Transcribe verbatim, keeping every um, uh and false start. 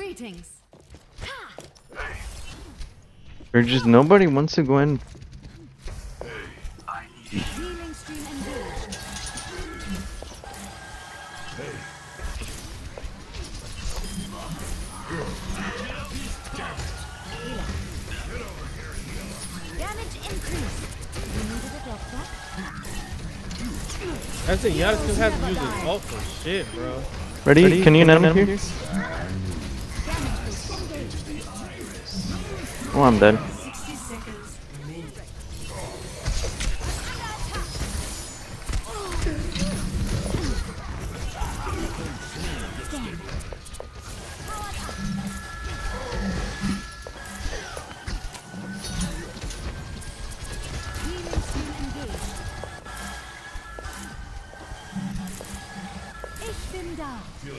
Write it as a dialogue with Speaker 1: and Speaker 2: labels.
Speaker 1: Greetings.
Speaker 2: Or just nobody wants to go in.
Speaker 1: Healing stream engaged. Damage increased. You needed a doctor?
Speaker 3: That's it. Giannis just has to use his ult for shit, bro.
Speaker 2: Ready? Ready? Can you net him here? Oh, I'm dead.
Speaker 1: Ich bin da.